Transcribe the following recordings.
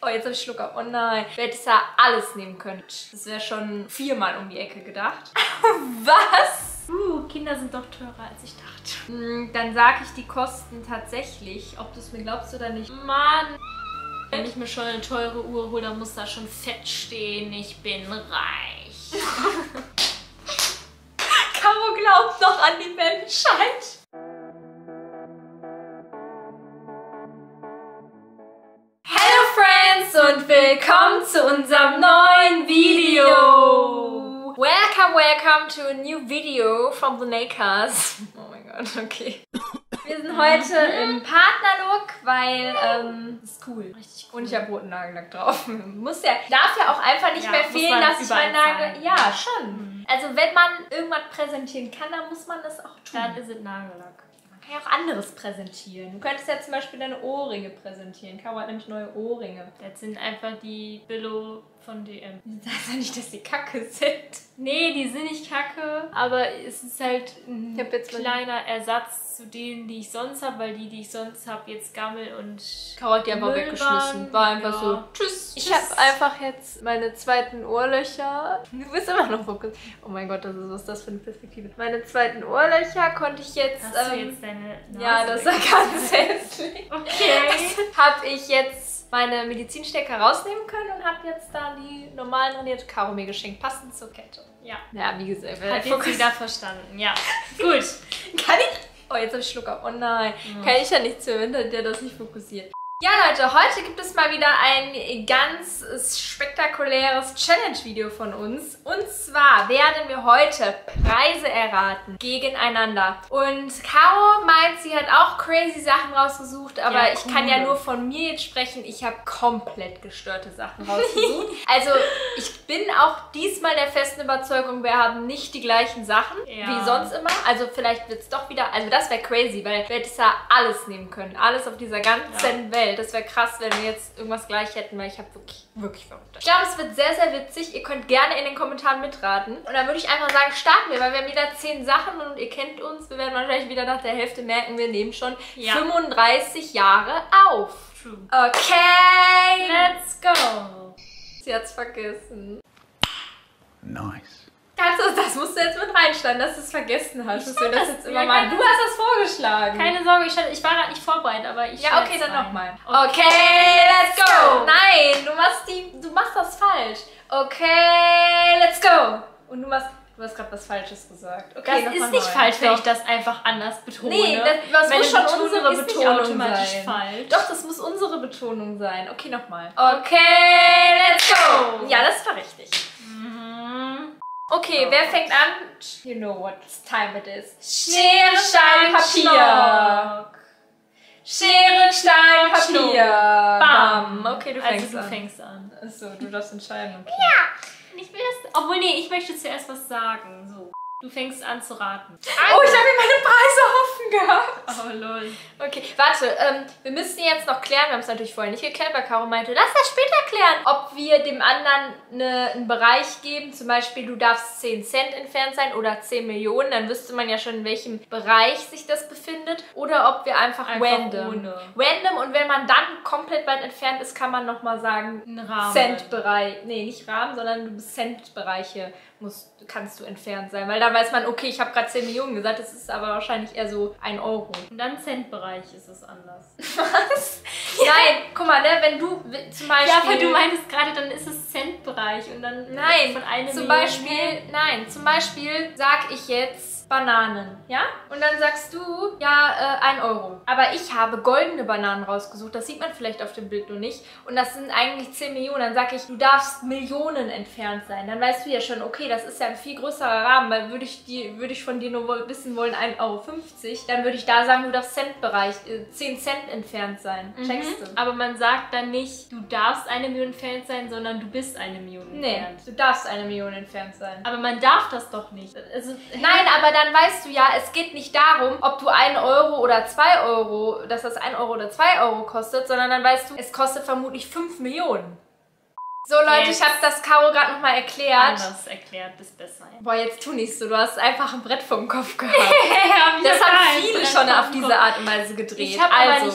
Oh, jetzt habe ich Schluck auf. Oh nein. Ich hätte ja alles nehmen können. Das wäre schon 4-mal um die Ecke gedacht. Was? Kinder sind doch teurer, als ich dachte. Dann sage ich die Kosten tatsächlich, ob du es mir glaubst oder nicht. Mann. Wenn ich mir schon eine teure Uhr hole, dann muss da schon fett stehen. Ich bin reich. Caro glaubt noch an die Menschheit. Hello Friends und willkommen zu unserem neuen Video. Welcome to a new video from the Nakers. Oh mein Gott, okay. Wir sind heute im Partnerlook, weil das ist cool. Richtig cool. Und ich habe roten Nagellack drauf. Darf ja auch einfach nicht mehr fehlen, dass ich meinen Nagel... Ja, schon. Also wenn man irgendwas präsentieren kann, dann muss man das auch tun. Dann ist es Nagellack. Man kann ja auch anderes präsentieren. Du könntest ja zum Beispiel deine Ohrringe präsentieren. Caro hat nämlich neue Ohrringe. Das sind einfach die Billo von DM. Das heißt ja nicht, dass die kacke sind. Nee, die sind nicht kacke, aber es ist halt ein kleiner Ersatz zu denen, die ich sonst habe, weil die ich sonst habe, jetzt Gammel und Caro hat die einfach weggeschmissen. War einfach so, tschüss. Ich habe einfach jetzt meine zweiten Ohrlöcher. Du bist immer noch fokussiert. Oh mein Gott, was ist das für eine Perspektive? Meine zweiten Ohrlöcher konnte ich jetzt... Hast du jetzt deine Nase ja, das war ganz hässlich. Okay. Habe ich jetzt meine Medizinstecker rausnehmen können und habe jetzt da die normalen drin, die hat Caro mir geschenkt, passend zur Kette. Ja. Ja, wie gesagt. Hat jetzt wieder verstanden, ja. Gut. Kann ich? Oh, jetzt habe ich Schluck auf. Oh nein. Kann ich ja nichts mehr, wenn der das nicht fokussiert. Ja Leute, heute gibt es mal wieder ein ganz spektakuläres Challenge-Video von uns. Und zwar werden wir heute Preise erraten gegeneinander. Und Caro meint, sie hat auch crazy Sachen rausgesucht, aber ja, ich kann ja nur von mir jetzt sprechen. Ich habe komplett gestörte Sachen rausgesucht. Also ich bin auch diesmal der festen Überzeugung, wir haben nicht die gleichen Sachen wie sonst immer. Also vielleicht wird es doch wieder, also das wäre crazy, weil wir hätten ja alles nehmen können. Alles auf dieser ganzen Welt. Das wäre krass, wenn wir jetzt irgendwas gleich hätten, weil ich habe wirklich verrückt. Ich glaube, es wird sehr, sehr witzig. Ihr könnt gerne in den Kommentaren mitraten. Und dann würde ich einfach sagen, starten wir, weil wir haben wieder 10 Sachen und ihr kennt uns. Wir werden wahrscheinlich wieder nach der Hälfte merken, wir nehmen schon 35 Jahre auf. True. Okay, let's go. Sie hat's vergessen. Nice. Das musst du jetzt mit reinschneiden, dass du es vergessen hast. Ich das jetzt immer ja, mal. Du hast das vorgeschlagen. Keine Sorge, ich war gerade nicht vorbereitet, aber ich... Ja, okay, dann nochmal. Okay, let's go. Nein, du machst das falsch. Okay, let's go. Und du hast gerade was Falsches gesagt. Okay, das ist nicht falsch, wenn ich das einfach anders betone. Nee, das muss schon unsere Betonung sein. Falsch. Doch, das muss unsere Betonung sein. Okay, nochmal. Okay, let's go. Ja, das war richtig. Okay, wer fängt an? You know what time it is. Schere, Stein, Papier. Schere, Stein, Papier. Bam. Okay, du fängst an. Achso, du darfst entscheiden. Okay. Ja. Ich will das... Obwohl, nee, ich möchte zuerst was sagen. So. Du fängst an zu raten. Oh, ich habe mir meine Preise offen gehabt. Oh, lol. Okay, warte. Wir müssen jetzt noch klären, wir haben es natürlich vorher nicht geklärt, weil Caro meinte, lass das später klären, ob wir dem anderen einen Bereich geben. Zum Beispiel, du darfst 10 Cent entfernt sein oder 10 Millionen. Dann wüsste man ja schon, in welchem Bereich sich das befindet. Oder ob wir einfach random. Random, und wenn man dann komplett weit entfernt ist, kann man nochmal sagen, Cent-Bereich. Nee, nicht Rahmen, sondern Cent-Bereiche kannst du entfernt sein. Weil dann weiß man, okay, ich habe gerade 10 Millionen gesagt, das ist aber wahrscheinlich eher so 1 Euro. Und dann Centbereich ist es anders. Was? Nein, guck mal, ne, wenn du zum Beispiel... Ja, aber du meintest gerade, dann ist es Centbereich und dann nein, von einer zum Beispiel sag ich jetzt Bananen, ja? Und dann sagst du, ja, 1 Euro. Aber ich habe goldene Bananen rausgesucht, das sieht man vielleicht auf dem Bild nur nicht. Und das sind eigentlich 10 Millionen. Dann sag ich, du darfst Millionen entfernt sein. Dann weißt du ja schon, okay, das ist ja ein viel größerer Rahmen, weil würde ich von dir nur wissen wollen, 1,50 Euro, dann würde ich da sagen, du darfst Centbereich, 10 Cent entfernt sein. Checkst du? Aber man sagt dann nicht, du darfst 1 Million entfernt sein, sondern du bist 1 Million entfernt. Nee, du darfst 1 Million entfernt sein. Aber man darf das doch nicht. Also, nein, aber dann weißt du ja, es geht nicht darum, ob du 1 Euro oder 2 Euro, dass das 1 Euro oder 2 Euro kostet, sondern dann weißt du, es kostet vermutlich 5 Millionen. So Leute, ich habe das Caro gerade nochmal erklärt. Anders erklärt ist besser. Boah, jetzt tu nicht so, du hast einfach ein Brett vom Kopf gehabt. Ja, das haben viele schon auf diese Art und Weise gedreht. Ich habe aber nicht viele.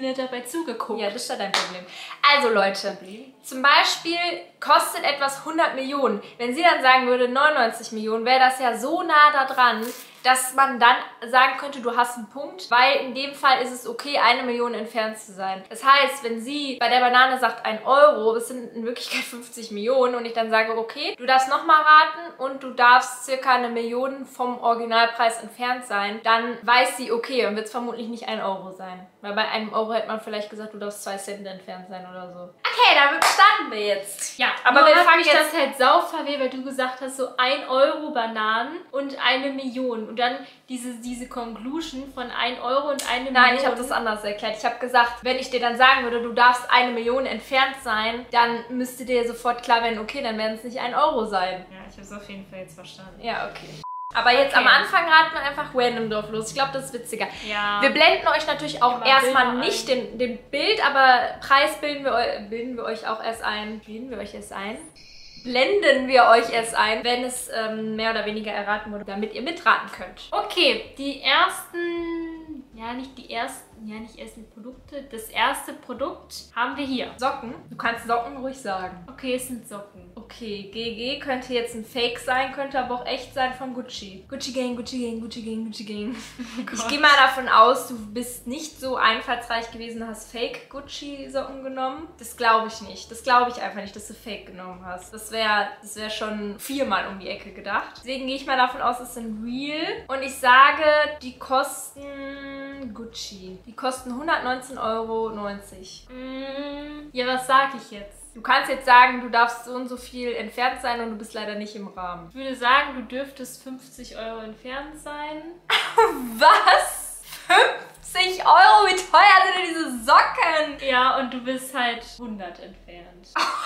nicht dabei zugeguckt. Ja, das ist ja dein Problem. Also Leute, zum Beispiel kostet etwas 100 Millionen. Wenn sie dann sagen würde 99 Millionen, wäre das ja so nah da dran, dass man dann sagen könnte, du hast einen Punkt, weil in dem Fall ist es okay, 1 Million entfernt zu sein. Das heißt, wenn sie bei der Banane sagt 1 Euro, das sind in Wirklichkeit 50 Millionen und ich dann sage, okay, du darfst nochmal raten und du darfst circa 1 Million vom Originalpreis entfernt sein, dann weiß sie, okay, dann wird es vermutlich nicht 1 Euro sein. Weil bei 1 Euro hätte man vielleicht gesagt, du darfst 2 Cent entfernt sein oder so. Okay, damit starten wir jetzt. Ja, aber wir fangen jetzt... das halt sauverwirrt, weil du gesagt hast, so 1 Euro Bananen und 1 Million. Und dann diese Conclusion von 1 Euro und 1 Million. Nein, ich habe das anders erklärt. Ich habe gesagt, wenn ich dir dann sagen würde, du darfst 1 Million entfernt sein, dann müsste dir sofort klar werden, okay, dann werden es nicht 1 Euro sein. Ja, ich habe es auf jeden Fall jetzt verstanden. Ja, okay. Aber jetzt am Anfang raten wir einfach random drauf los. Ich glaube, das ist witziger. Ja. Wir blenden euch natürlich auch erstmal nicht den Bild, aber Preis bilden wir euch auch erst ein. Blenden wir euch erst ein? Blenden wir euch erst ein, wenn es mehr oder weniger erraten wurde, damit ihr mitraten könnt. Okay, die ersten, nicht ersten Produkte. Das erste Produkt haben wir hier. Socken? Du kannst Socken ruhig sagen. Okay, es sind Socken. Okay, GG könnte jetzt ein Fake sein, könnte aber auch echt sein von Gucci. Gucci Gang, Gucci Gang, Gucci Gang, Gucci Gang. Oh ich gehe mal davon aus, du bist nicht so einfallsreich gewesen, hast Fake Gucci Socken genommen. Das glaube ich nicht. Das glaube ich einfach nicht, dass du Fake genommen hast. Das wär schon 4-mal um die Ecke gedacht. Deswegen gehe ich mal davon aus, es sind Real. Und ich sage, die kosten Gucci. Die kosten 119,90 Euro. Ja, was sage ich jetzt? Du kannst jetzt sagen, du darfst so und so viel entfernt sein und du bist leider nicht im Rahmen. Ich würde sagen, du dürftest 50 Euro entfernt sein. Was? 50 Euro? Wie teuer sind denn diese Socken? Ja, und du bist halt 100 entfernt.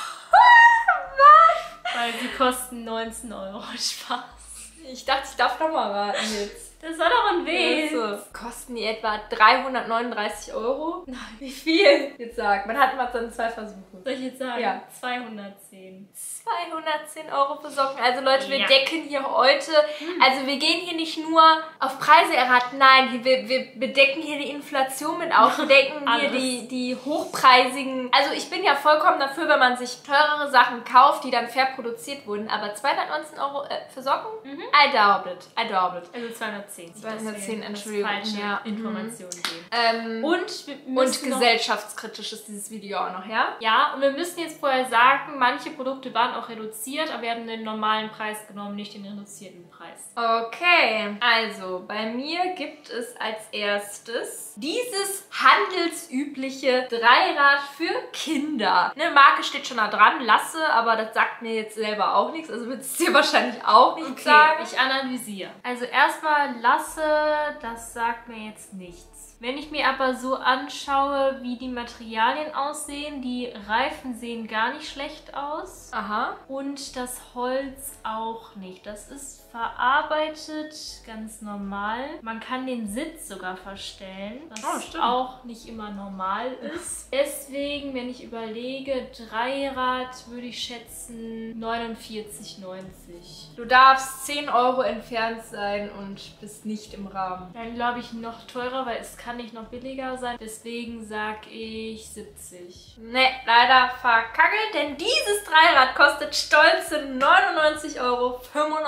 Was? Weil sie kosten 19 Euro. Spaß. Ich dachte, ich darf nochmal raten jetzt. Das war doch ein Witz. Also, kosten die etwa 339 Euro? Nein. Wie viel? Jetzt sag. Man hat immer dann 2 Versuche. Soll ich jetzt sagen? Ja. 210. 210 Euro für Socken. Also Leute, wir decken hier heute, also wir gehen hier nicht nur auf Preise erraten, nein, wir bedecken hier die Inflation mit auf, wir decken hier die hochpreisigen, also ich bin ja vollkommen dafür, wenn man sich teurere Sachen kauft, die dann fair produziert wurden, aber 219 Euro für Socken? I doubt it. Also 210. 210, Entschuldigung. Falsche Informationen geben. Und gesellschaftskritisch ist dieses Video auch noch, ja? Ja, und wir müssen jetzt vorher sagen, manche Produkte waren auch reduziert, aber wir haben den normalen Preis genommen, nicht den reduzierten Preis. Okay, also bei mir gibt es als erstes dieses handelsübliche Dreirad für Kinder. Eine Marke steht schon da dran, Lasse, aber das sagt mir jetzt selber auch nichts, also wird es dir wahrscheinlich auch nicht sagen. Ich analysiere. Also erstmal Lasse, das sagt mir jetzt nichts. Wenn ich mir aber so anschaue, wie die Materialien aussehen, die Reifen sehen gar nicht schlecht aus. Aha. Und das Holz auch nicht. Das ist verarbeitet, ganz normal. Man kann den Sitz sogar verstellen, was auch nicht immer normal ist. Deswegen, wenn ich überlege, Dreirad würde ich schätzen 49,90. Du darfst 10 Euro entfernt sein und bist nicht im Rahmen. Dann glaube ich noch teurer, weil es kann nicht noch billiger sein. Deswegen sag ich 70. Ne, leider verkackelt, denn dieses Dreirad kostet stolze 99,95 Euro.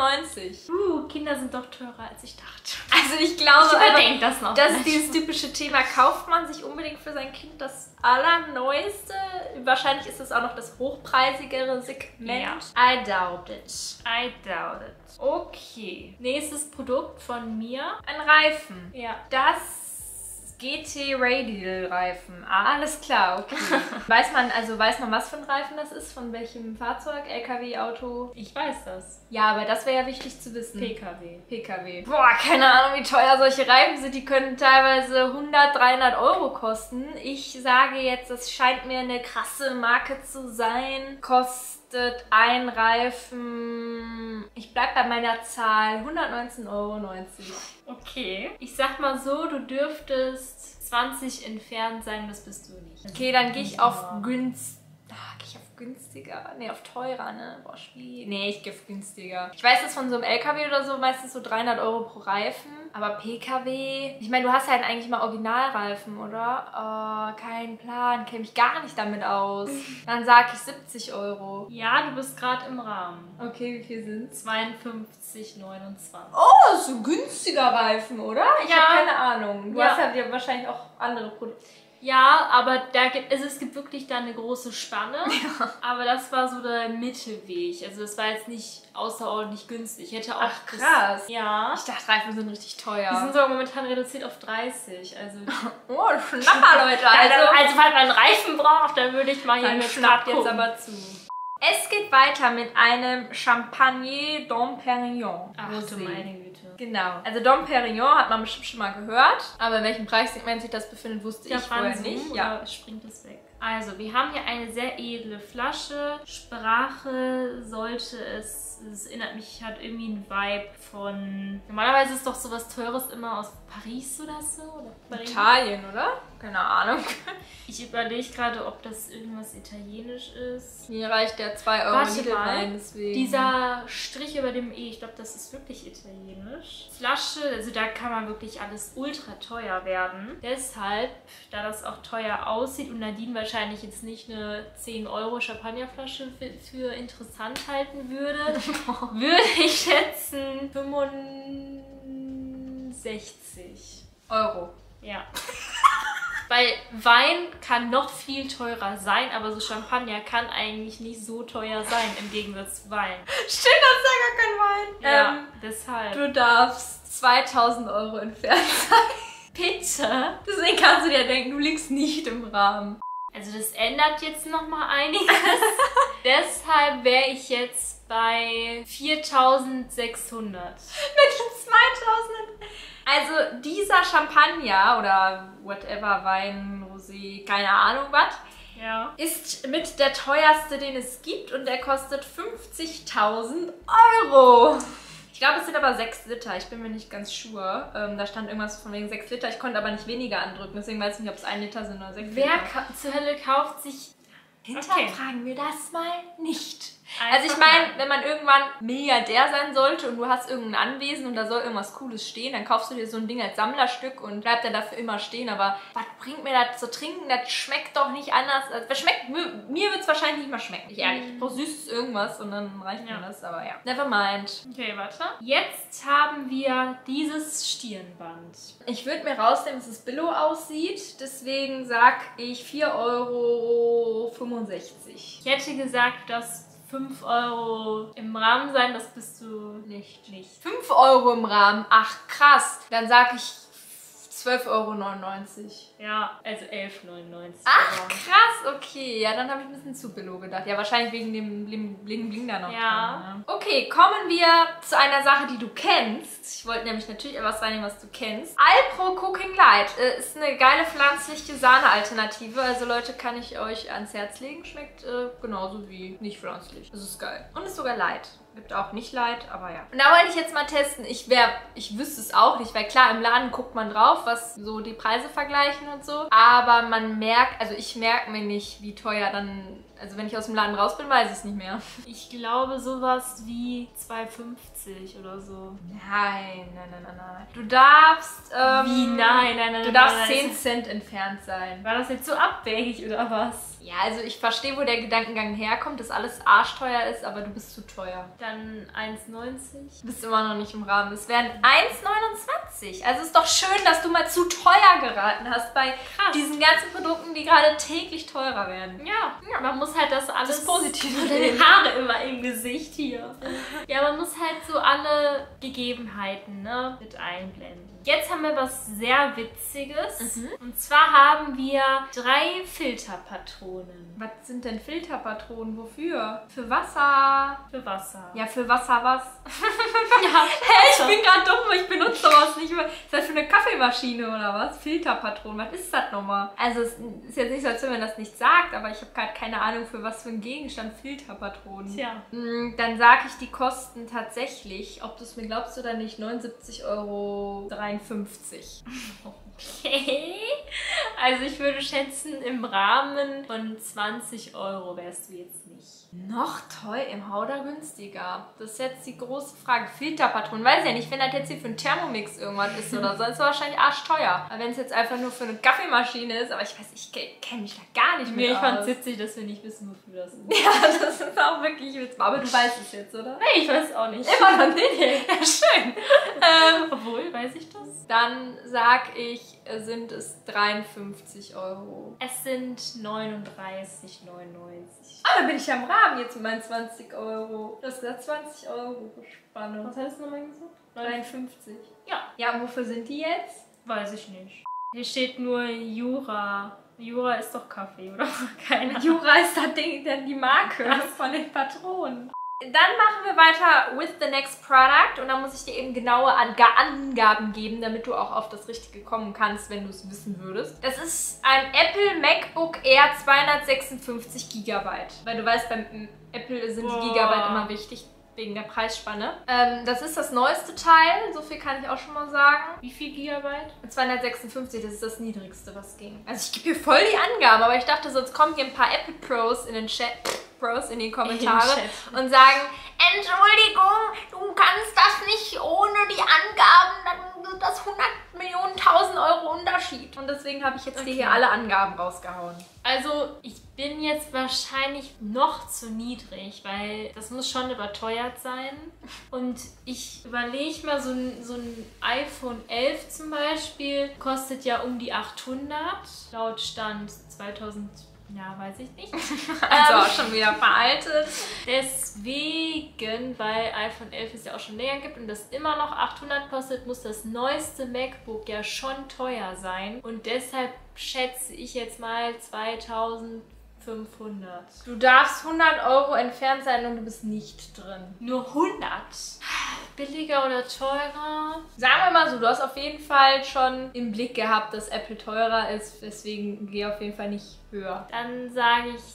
Kinder sind doch teurer, als ich dachte. Also ich glaube, das ist dieses typische Thema, kauft man sich unbedingt für sein Kind das Allerneueste? Wahrscheinlich ist es auch noch das hochpreisigere Segment. Ja. I doubt it. Okay. Nächstes Produkt von mir. Ein Reifen. Ja. Das GT Radial Reifen. Ah, alles klar, okay. Weiß man, was für ein Reifen das ist? Von welchem Fahrzeug? LKW, Auto? Ich weiß das. Ja, aber das wäre ja wichtig zu wissen. PKW. Boah, keine Ahnung, wie teuer solche Reifen sind. Die können teilweise 100, 300 Euro kosten. Ich sage jetzt, das scheint mir eine krasse Marke zu sein. Kostet ein Reifen, ich bleib bei meiner Zahl, 119,90 Euro. Okay. Ich sag mal so, du dürftest 20 entfernt sein, das bist du nicht. Okay, dann gehe ich auf günstiger. Nee, auf teurer, ne? Boah, schwierig. Nee, ich gehe auf günstiger. Ich weiß, dass von so einem LKW oder so meistens so 300 € pro Reifen. Aber PKW... Ich meine, du hast halt eigentlich mal Originalreifen, oder? Oh, kein Plan. Kenne mich gar nicht damit aus. Dann sag ich 70 €. Ja, du bist gerade im Rahmen. Okay, wie viel sind's? 52,29. Oh, das ist so günstiger Reifen, oder? Ich Ja. habe keine Ahnung. Du hast ja wahrscheinlich auch andere Produkte. Ja, aber es gibt wirklich da eine große Spanne. Ja. Aber das war so der Mittelweg. Also das war jetzt nicht außerordentlich günstig. Ich hätte auch... Ach, krass. Ja. Ich dachte, Reifen sind richtig teuer. Die sind sogar momentan reduziert auf 30. Also oh, Schnapper, Leute. Also falls man einen Reifen braucht, dann würde ich mal hier dann mit schnapp gucken. jetzt aber zu. Es geht weiter mit einem Champagner Dom Perignon. Ach du meine Güte. Genau. Also Dom Perignon hat man bestimmt schon mal gehört. Aber in welchem Preissegment sich das befindet, wusste ich vorher nicht. Ja, springt es weg. Also, wir haben hier eine sehr edle Flasche. Sprache sollte es erinnert mich, hat irgendwie einen Vibe von... Normalerweise ist doch sowas Teures immer aus Paris oder so. Oder Italien, oder? Keine Ahnung. Ich überlege gerade, ob das irgendwas italienisch ist. Mir reicht der 2 € Mittelwein, deswegen. Dieser Strich über dem E, ich glaube, das ist wirklich italienisch. Flasche, also da kann man wirklich alles ultra teuer werden. Deshalb, da das auch teuer aussieht und Nadine wahrscheinlich jetzt nicht eine 10 € Champagnerflasche für interessant halten würde, würde ich schätzen 65 €. Ja. Weil Wein kann noch viel teurer sein, aber so Champagner kann eigentlich nicht so teuer sein im Gegensatz zu Wein. Stimmt, das ist ja gar kein Wein. Ja, deshalb. Du darfst 2000 € entfernt sein. Bitte? Deswegen kannst du dir denken, du liegst nicht im Rahmen. Also das ändert jetzt nochmal einiges. Deshalb wäre ich jetzt bei 4600. Mit 2000. Also dieser Champagner oder whatever, Wein, Rosé, keine Ahnung was, ja, ist mit der teuerste, den es gibt und der kostet 50.000 €. Ich glaube, es sind aber 6 Liter. Ich bin mir nicht ganz sure. Da stand irgendwas von wegen 6 Liter. Ich konnte aber nicht weniger andrücken. Deswegen weiß ich nicht, ob es 1 Liter sind oder 6 Liter. Wer zur Hölle kauft sich... Hinterfragen wir das mal nicht. Also ich meine, wenn man irgendwann Milliardär sein sollte und du hast irgendein Anwesen und da soll irgendwas Cooles stehen, dann kaufst du dir so ein Ding als Sammlerstück und bleibt dann dafür immer stehen. Aber was bringt mir das zu trinken? Das schmeckt doch nicht anders. Mir wird es wahrscheinlich nicht mal schmecken. Ich ehrlich. Ich brauche süßes irgendwas und dann reicht mir das. Aber ja, never mind. Okay, warte. Jetzt haben wir dieses Stirnband. Ich würde mir rausnehmen, dass es billow aussieht. Deswegen sag ich 4,65 €. Ich hätte gesagt, dass 5 € im Rahmen sein, das bist du nicht. 5 € im Rahmen? Ach, krass. Dann sag ich 12,99 €. Ja, also 11,99 €. Ach, krass, okay. Ja, dann habe ich ein bisschen zu billow gedacht. Ja, wahrscheinlich wegen dem Bling da noch. Ja. Dran, ne? Okay, kommen wir zu einer Sache, die du kennst. Ich wollte nämlich natürlich etwas reinnehmen, was du kennst. Alpro Cooking Light ist eine geile pflanzliche Sahne-Alternative. Also Leute, kann ich euch ans Herz legen. Schmeckt genauso wie nicht pflanzlich. Das ist geil. Und ist sogar light. Gibt auch nicht light, aber ja. Und da wollte ich jetzt mal testen. Ich wüsste es auch nicht, weil klar, im Laden guckt man drauf, was so die Preise vergleichen und so. Aber man merkt, also ich merke mir nicht, wie teuer dann, also wenn ich aus dem Laden raus bin, weiß ich es nicht mehr. Ich glaube sowas wie 2,50 oder so. Nein. Du darfst, wie? Nein. Du darfst 10 Cent entfernt sein. War das jetzt so abwegig oder was? Ja, also ich verstehe, wo der Gedankengang herkommt, dass alles arschteuer ist, aber du bist zu teuer. Dann 1,90. Du bist immer noch nicht im Rahmen. Es wären 1,29. Also ist doch schön, dass du mal zu teuer geraten hast bei diesen ganzen Produkten, die gerade täglich teurer werden. Ja, man muss halt das alles... Das Positive sehen. Haare immer im Gesicht hier. Ja, man muss halt so alle Gegebenheiten, ne, mit einblenden. Jetzt haben wir was sehr Witziges. Und zwar haben wir 3 Filterpatronen. Was sind denn Filterpatronen? Wofür? Für Wasser? Für Wasser. Wasser. Ja, für Wasser was? Ja, Hey, ich bin gerade dumm, ich benutze sowas nicht mehr. Ist das für eine Kaffeemaschine oder was? Filterpatronen, was ist das nochmal? Also es ist jetzt nicht so, als wenn man das nicht sagt, aber ich habe gerade keine Ahnung, für was für ein Gegenstand Filterpatronen. Tja. Dann sage ich, die kosten tatsächlich, ob du es mir glaubst oder nicht, 79,53 Euro. Okay. Also ich würde schätzen, im Rahmen von 20 Euro wärst du jetzt nicht. Noch teuer im Hauder günstiger. Das ist jetzt die große Frage. Filterpatronen, weiß ich ja nicht, wenn das jetzt hier für einen Thermomix irgendwas ist oder so, ist es wahrscheinlich arschteuer. Aber wenn es jetzt einfach nur für eine Kaffeemaschine ist, aber ich weiß, ich kenne mich da gar nicht mehr Ich fand aus. es witzig, dass wir nicht wissen, wofür das ist. Ja, das ist auch wirklich witzig. Aber du weißt es jetzt, oder? Nee, ich weiß auch nicht. Immer noch nicht. Ja, schön. Obwohl, weiß ich das? Dann sag ich, sind es 53 Euro. Es sind 39,99. Ah, da bin ich ja im Rahmen jetzt mit meinen 20 Euro. Du hast gesagt 20 Euro. Spannend. Was hast du nochmal gesagt? 53. Ja. Ja, und wofür sind die jetzt? Weiß ich nicht. Hier steht nur Jura. Jura ist doch Kaffee, oder? Keine Ahnung. Jura ist das Ding, die Marke von den Patronen. Dann machen wir weiter with the next product und dann muss ich dir eben genaue Angaben geben, damit du auch auf das Richtige kommen kannst, wenn du es wissen würdest. Das ist ein Apple MacBook Air 256 GB. Weil du weißt, beim Apple sind die Gigabyte immer wichtig. Wegen der Preisspanne. Das ist das neueste Teil, so viel kann ich auch schon mal sagen. Wie viel Gigabyte? 256, das ist das niedrigste, was ging. Also ich gebe hier voll die Angaben, aber ich dachte, sonst kommen hier ein paar Apple Pros in den Chat. Pros in die Kommentare und sagen, Entschuldigung, du kannst das nicht ohne die Angaben, dann wird das 100 Millionen, 1000 Euro Unterschied. Und deswegen habe ich jetzt dir hier alle Angaben rausgehauen. Also ich bin jetzt wahrscheinlich noch zu niedrig, weil das muss schon überteuert sein. Und ich überlege mal, so ein iPhone 11 zum Beispiel kostet ja um die 800, laut Stand 2000. Ja, weiß ich nicht. Also auch schon wieder veraltet. Deswegen, weil iPhone 11 es ja auch schon länger gibt und das immer noch 800 kostet, muss das neueste MacBook ja schon teuer sein. Und deshalb schätze ich jetzt mal 2500. Du darfst 100 Euro entfernt sein und du bist nicht drin. Nur 100? Billiger oder teurer? Sagen wir mal so, du hast auf jeden Fall schon im Blick gehabt, dass Apple teurer ist. Deswegen geh auf jeden Fall nicht höher. Dann sage ich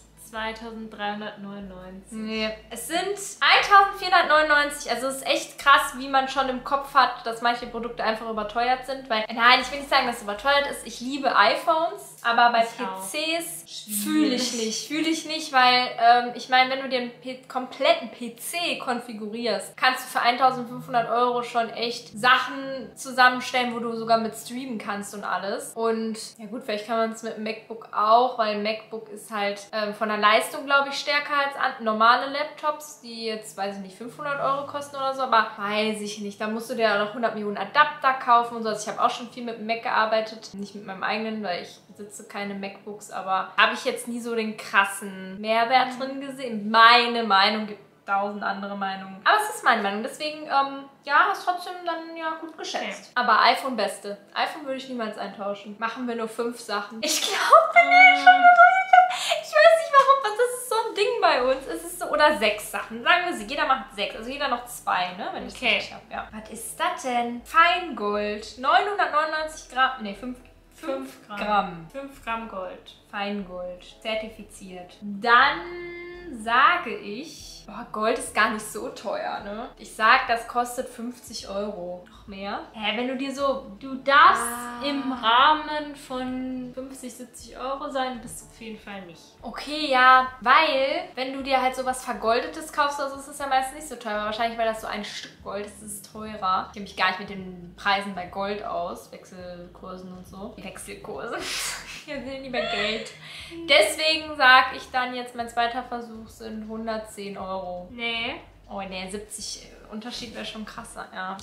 2399. Nee, es sind 1499. Also es ist echt krass, wie man schon im Kopf hat, dass manche Produkte einfach überteuert sind. Weil, nein, ich will nicht sagen, dass es überteuert ist. Ich liebe iPhones, aber bei PCs fühle ich nicht. Fühle ich nicht, weil ich meine, wenn du dir einen kompletten PC konfigurierst, kannst du für 1500 Euro schon echt Sachen zusammenstellen, wo du sogar mit streamen kannst und alles. Und ja gut, vielleicht kann man es mit dem MacBook auch, weil ein MacBook ist halt von der Leistung, glaube ich, stärker als normale Laptops, die jetzt, weiß ich nicht, 500 Euro kosten oder so, aber weiß ich nicht. Da musst du dir noch 100 Millionen Adapter kaufen und so. Also ich habe auch schon viel mit dem Mac gearbeitet, nicht mit meinem eigenen, weil ich besitze keine MacBooks, aber habe ich jetzt nie so den krassen Mehrwert drin gesehen. Meine Meinung, gibt 1000 andere Meinungen. Aber es ist meine Meinung, deswegen, ja, hast trotzdem dann ja gut geschätzt. Okay. Aber iPhone beste. iPhone würde ich niemals eintauschen. Machen wir nur 5 Sachen. Ich glaube nicht schon ich weiß nicht warum, das ist so ein Ding bei uns. Es ist so, oder 6 Sachen. Sagen wir sie, jeder macht 6. Also jeder noch 2, ne? Wenn ich es richtig habe. Ja. Was ist das denn? Feingold. 999 Gramm. Ne, 5 Gramm. 5 Gramm Gold. Feingold. Zertifiziert. Dann sage ich, boah, Gold ist gar nicht so teuer, ne? Ich sag, das kostet 50 Euro. Noch mehr? Wenn du dir so... Du darfst im Rahmen von 50, 70 Euro sein, bist du auf jeden Fall nicht. Okay, ja, weil, wenn du dir halt so was Vergoldetes kaufst, also ist es ja meistens nicht so teuer. Wahrscheinlich, weil das so ein Stück Gold ist, ist es teurer. Ich kenne mich gar nicht mit den Preisen bei Gold aus, Wechselkursen und so. Die Wechselkurse. Wir sind lieber Geld. Deswegen sag ich dann jetzt, mein zweiter Versuch sind 110 Euro. Nee. Oh ne, 70 Unterschied wäre schon krasser, ja.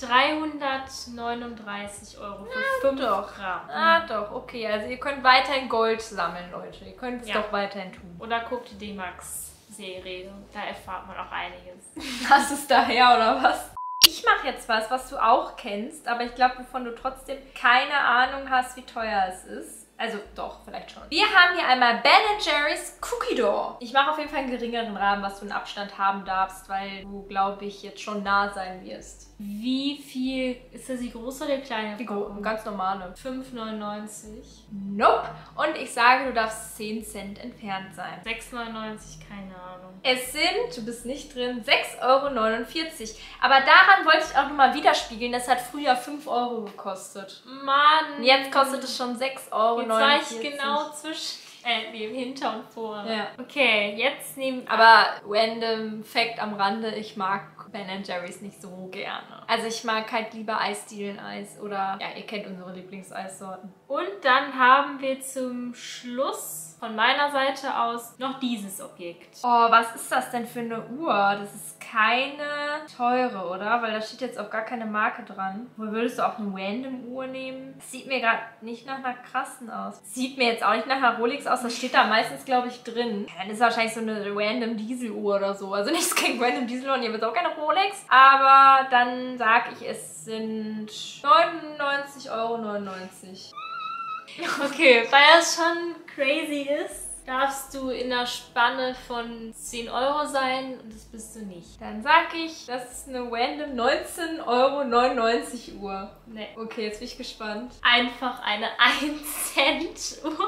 339 Euro für 5 Gramm. Ah doch, okay. Also ihr könnt weiterhin Gold sammeln, Leute. Ihr könnt es doch weiterhin tun. Oder guckt die D-Max-Serie. Da erfahrt man auch einiges. Hast du es daher oder was? Ich mache jetzt was du auch kennst, aber ich glaube, wovon du trotzdem keine Ahnung hast, wie teuer es ist. Also doch, vielleicht schon. Wir haben hier einmal Ben & Jerry's Cookie Dough. Ich mache auf jeden Fall einen geringeren Rahmen, was du einen Abstand haben darfst, weil du, glaube ich, jetzt schon nah sein wirst. Wie viel, ist das die große oder die kleine? Die ganz normale. 5,99. Nope. Und ich sage, du darfst 10 Cent entfernt sein. 6,99, keine Ahnung. Es sind, du bist nicht drin, 6,49 Euro. Aber daran wollte ich auch nochmal widerspiegeln, das hat früher 5 Euro gekostet. Mann. Jetzt kostet es schon 6,49 Euro. Jetzt war ich genau zwischen... hinter und vor. Ja. Okay, jetzt nehmen... Aber random Fact am Rande, ich mag Ben & Jerry's nicht so gerne. Also ich mag halt lieber Eisdielen-Eis oder... Ja, ihr kennt unsere Lieblingseissorten. Und dann haben wir zum Schluss von meiner Seite aus noch dieses Objekt. Oh, was ist das denn für eine Uhr? Das ist keine teure, oder? Weil da steht jetzt auch gar keine Marke dran. Wo würdest du auch eine Random-Uhr nehmen? Das sieht mir gerade nicht nach einer krassen aus. Sieht mir jetzt auch nicht nach einer Rolex aus. Das steht da meistens, glaube ich, drin. Ja, dann ist wahrscheinlich so eine Random Diesel-Uhr oder so. Also nichts gegen Random Diesel-Uhr. Und ihr habt auch keine Rolex. Aber dann sage ich, es sind 99,99 Euro. Okay, weil das schon crazy ist, darfst du in der Spanne von 10 Euro sein und das bist du nicht. Dann sag ich, das ist eine random 19,99 Euro Uhr. Nee. Okay, jetzt bin ich gespannt. Einfach eine 1 Cent Uhr.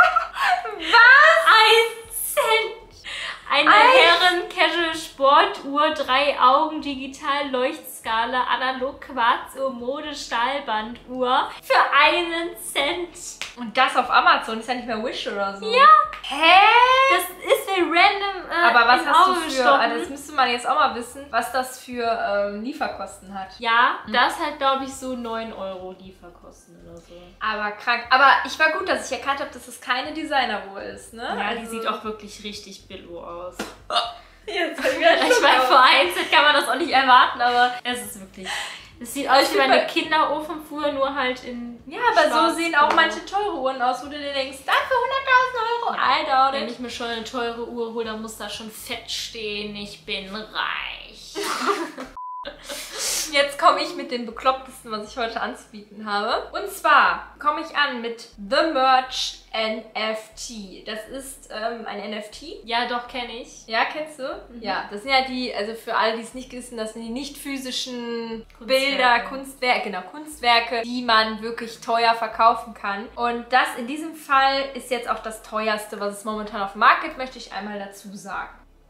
Was? 1 Cent! Eine Herren-Casual-Sportuhr, 3 Augen, digital Leuchtskala, analog Quarzuhr, Mode, Stahlbanduhr für 1 Cent. Und das auf Amazon, ist ja nicht mehr Wish oder so. Ja. Hä? Das ist mir random aber was hast du für, gestochen. das müsste man jetzt auch mal wissen, was das für Lieferkosten hat. Ja, das hat glaube ich so 9 Euro Lieferkosten oder so. Aber krank. Aber ich war gut, dass ich erkannt habe, dass es keine Designeruhr ist, ne? Ja, also, die sieht auch wirklich richtig billo aus. Jetzt Ich meine, vor 1 Cent kann man das auch nicht erwarten, aber es ist wirklich... Es sieht aus wie meine Kinderofen früher, nur halt in... Ja, aber so sehen auch manche teure Uhren aus, wo du dir denkst, dafür 100.000 Euro, I doubt it. Wenn ich mir schon eine teure Uhr hole, dann muss da schon fett stehen, ich bin reich. Jetzt komme ich mit dem Beklopptesten, was ich heute anzubieten habe. Und zwar komme ich an mit The Merch NFT. Das ist ein NFT. Ja, doch, kenne ich. Ja, kennst du? Mhm. Ja, das sind ja die, also für alle, die es nicht wissen, das sind die nicht physischen Bilder, Kunstwerke, die man wirklich teuer verkaufen kann. Und das in diesem Fall ist jetzt auch das teuerste, was es momentan auf dem Markt gibt, möchte ich einmal dazu sagen.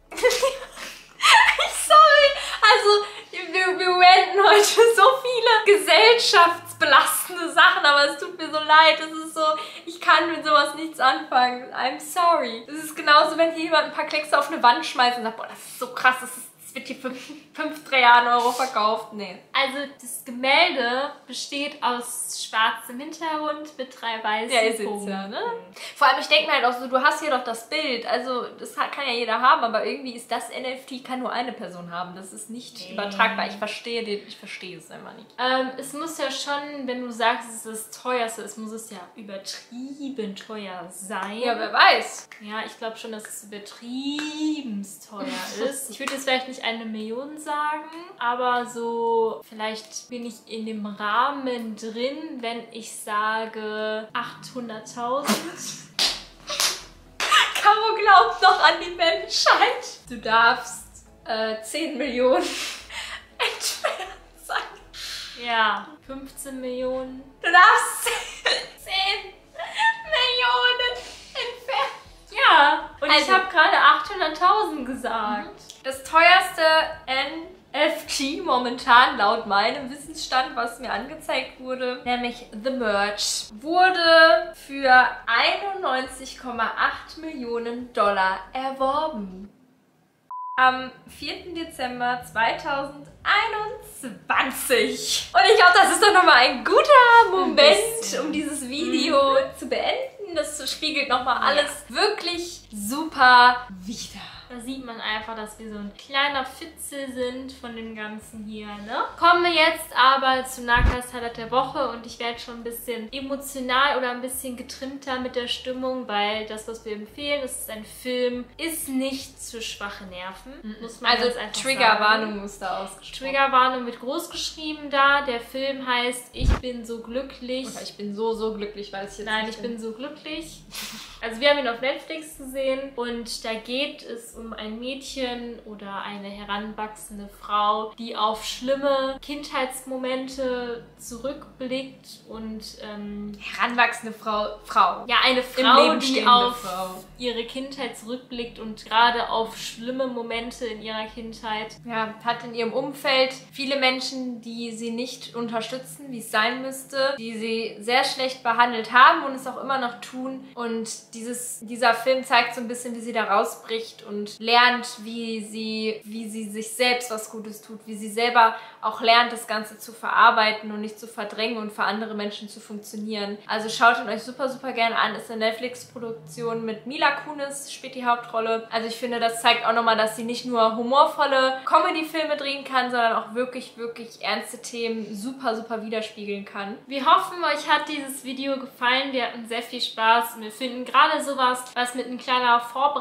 Sorry, also wir ranten heute so viele gesellschaftsbelastende Sachen, aber es tut mir so leid. Es ist so, ich kann mit sowas nichts anfangen. I'm sorry. Das ist genauso, wenn hier jemand ein paar Kleckse auf eine Wand schmeißt und sagt, boah, das ist so krass, das wird hier für 5 Trilliarden Euro verkauft. Nee. Also das Gemälde besteht aus schwarzem Hintergrund mit 3 weißen Punkten. Ja, ne? Vor allem, ich denke mir halt auch so, du hast hier doch das Bild. Also das kann ja jeder haben, aber irgendwie ist das NFT, kann nur eine Person haben. Das ist nicht übertragbar. Ich verstehe es einfach nicht. Es muss ja schon, wenn du sagst, es ist das teuerste, es muss es ja übertrieben teuer sein. Ja, wer weiß. Ja, ich glaube schon, dass es übertrieben teuer ist. Ich würde jetzt vielleicht nicht 1 Million sagen, aber so vielleicht bin ich in dem Rahmen drin, wenn ich sage 800.000. Caro glaubt noch an die Menschheit. Du darfst 10 Millionen entfernt sein. Ja, 15 Millionen. Du darfst 10 Millionen entfernt. Ja, und also, ich habe gerade 800.000 gesagt. Das teuerste NFT momentan laut meinem Wissensstand, was mir angezeigt wurde, nämlich The Merch, wurde für 91,8 Millionen Dollar erworben. Am 4. Dezember 2021. Und ich glaube, das ist doch nochmal ein guter Moment, um dieses Video zu beenden. Das spiegelt nochmal alles wirklich super wider. Da sieht man einfach, dass wir so ein kleiner Fitzel sind von dem Ganzen hier, ne? Kommen wir jetzt aber zu Nahkästler der Woche und ich werde schon ein bisschen emotional oder ein bisschen getrimmter mit der Stimmung, weil das, was wir empfehlen, das ist ein Film, ist nicht für schwache Nerven. Muss man also Triggerwarnung muss da ausgesprochen. Triggerwarnung wird groß geschrieben da. Der Film heißt Ich bin so glücklich. Oder ich bin so glücklich, weil ich jetzt Nein, ich bin so glücklich. Also wir haben ihn auf Netflix gesehen und da geht es um ein Mädchen oder eine heranwachsende Frau, die auf schlimme Kindheitsmomente zurückblickt und heranwachsende Frau. Ja, eine Frau, die auf ihre Kindheit zurückblickt und gerade auf schlimme Momente in ihrer Kindheit. Ja, hat in ihrem Umfeld viele Menschen, die sie nicht unterstützen, wie es sein müsste, die sie sehr schlecht behandelt haben und es auch immer noch tun. Und dieser Film zeigt so ein bisschen, wie sie da rausbricht und lernt, wie sie sich selbst was Gutes tut, wie sie selber auch lernt, das Ganze zu verarbeiten und nicht zu verdrängen und für andere Menschen zu funktionieren. Also schaut ihn euch super, super gerne an. Ist eine Netflix-Produktion mit Mila Kunis, spielt die Hauptrolle. Also ich finde, das zeigt auch nochmal, dass sie nicht nur humorvolle Comedy-Filme drehen kann, sondern auch wirklich, wirklich ernste Themen super, super widerspiegeln kann. Wir hoffen, euch hat dieses Video gefallen. Wir hatten sehr viel Spaß und wir finden gerade sowas, was mit ein kleiner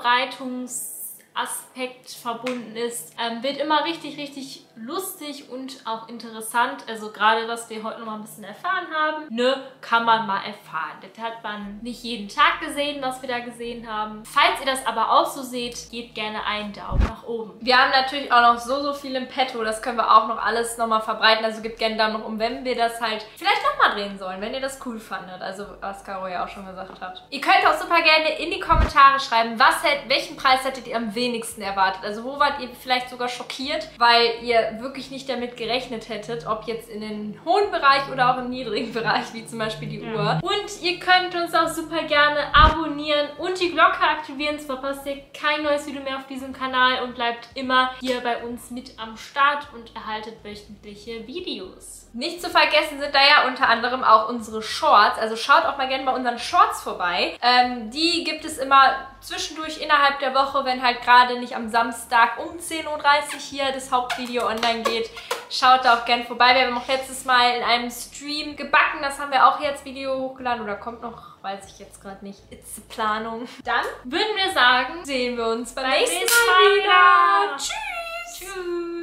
Vorbereitungsaspekt verbunden ist, wird immer richtig, richtig lustig und auch interessant. Also gerade, was wir heute noch mal ein bisschen erfahren haben, ne, kann man mal erfahren. Das hat man nicht jeden Tag gesehen, was wir da gesehen haben. Falls ihr das aber auch so seht, gebt gerne einen Daumen nach oben. Wir haben natürlich auch noch so viel im Petto, das können wir auch noch alles nochmal verbreiten. Also gebt gerne einen Daumen nach oben, wenn wir das halt vielleicht nochmal drehen sollen, wenn ihr das cool fandet. Also was Caro ja auch schon gesagt hat. Ihr könnt auch super gerne in die Kommentare schreiben, welchen Preis hättet ihr am wenigsten erwartet? Also wo wart ihr vielleicht sogar schockiert, weil ihr wirklich nicht damit gerechnet hättet, ob jetzt in den hohen Bereich oder auch im niedrigen Bereich, wie zum Beispiel die Uhr. Und ihr könnt uns auch super gerne abonnieren und die Glocke aktivieren, so verpasst ihr kein neues Video mehr auf diesem Kanal und bleibt immer hier bei uns mit am Start und erhaltet wöchentliche Videos. Nicht zu vergessen sind da ja unter anderem auch unsere Shorts, also schaut auch mal gerne bei unseren Shorts vorbei. Die gibt es immer zwischendurch innerhalb der Woche, wenn halt gerade nicht am Samstag um 10:30 Uhr hier das Hauptvideo online geht. Schaut da auch gerne vorbei. Wir haben auch letztes Mal in einem Stream gebacken, das haben wir auch jetzt Video hochgeladen oder kommt noch, weiß ich jetzt gerade nicht. It's a Planung. Dann würden wir sagen, sehen wir uns beim nächsten Mal wieder. Tschüss! Tschüss!